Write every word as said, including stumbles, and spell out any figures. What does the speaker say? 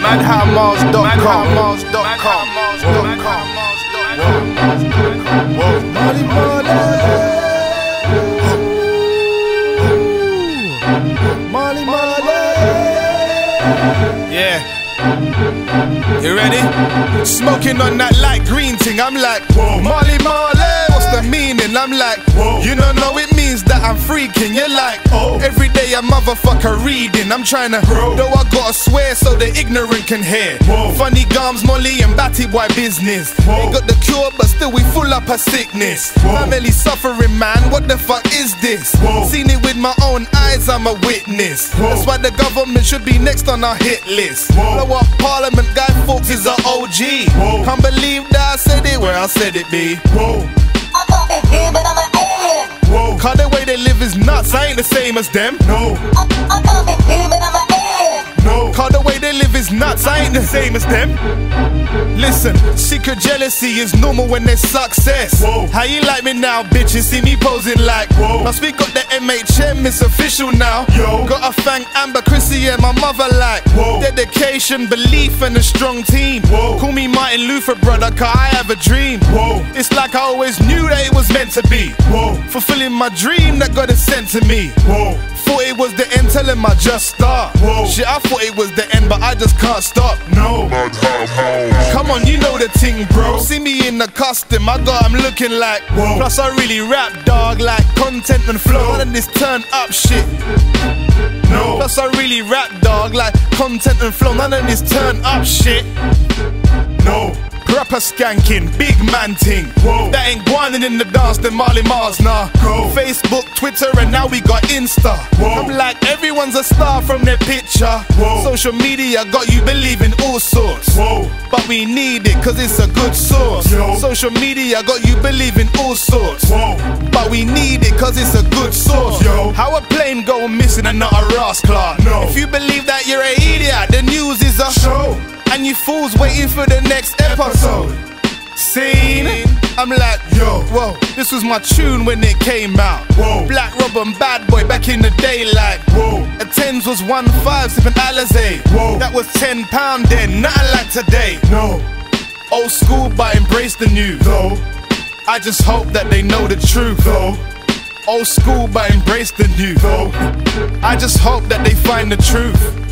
Madhouse dot com. Marley Marley. Marley Marley. Yeah. You ready? Smoking on that light green thing. I'm like, whoa. Marley Marley. What's the meaning? I'm like, whoa. You don't know it means that I'm freaking. You're like, oh. Every day a motherfucker reading. I'm trying to, bro. Though I gotta swear so the ignorant can hear. Whoa. Funny gums, Molly and Batty boy business. Whoa. Ain't got the cure, but still we full up a sickness. Whoa. Family suffering, man. What the fuck is this? Whoa. Seen it with my own eyes. I'm a witness. Whoa. That's why the government should be next on our hit list. Whoa. Blow up Parliament, Guy Fawkes is a O G. Whoa. Can't believe that I said it where I said it be. Whoa. I thought they did, but I'm an alien. Whoa. Cause the way they live is nuts, I ain't the same as them. No. I, I thought they did, but I'm an alien. No. Cause the way they live is nuts, I ain't the same as them. Listen, secret jealousy is normal when there's success. Whoa. How you like me now, bitches? See me posing like, whoa. Plus we got the M H M, it's official now. Yo. Gotta thank Amber, Chrissy and my mother like, whoa. Dedication, belief and a strong team. Whoa. Call me Martin Luther, brother, cause I have a dream. Whoa. It's like I always knew that it was meant to be. Whoa. Fulfilling my dream that God has sent to me. Whoa. Thought it was the end, tell him I just start. Whoa. Shit, I thought it was the end, but I just can't stop. No. Come on, you know the ting, bro. See me in the custom, I got 'em looking like, whoa. Plus I really rap, dog, like content and flow. None of this turn up shit. No. Plus I really rap, dog, like content and flow. None of this turn up shit. No. Rapper skanking, big man ting. Whoa. That ain't guanin' in the dance, then Marley Mars, nah. Go. Facebook, Twitter, and now we got Insta. Whoa. I'm like, everyone's a star from their picture. Whoa. Social media got you believing all sorts. Whoa. But we need it, cause it's a good source. Yo. Social media got you believing all sorts. Whoa. But we need it, cause it's a good source. Yo. How a plane go missing and not a rascal? No. If you believe that you're an idiot, the news is a show. And you fools waiting for the next episode. Seen? I'm like, yo, whoa, this was my tune when it came out. Whoa. Black Rob and Bad Boy back in the daylight. Whoa. A tens was one five, sipping Alizé. Whoa. That was ten pound then, nothing like today. No. Old school but embrace the new. No. I just hope that they know the truth. No. Old school but embrace the new. No. I just hope that they find the truth.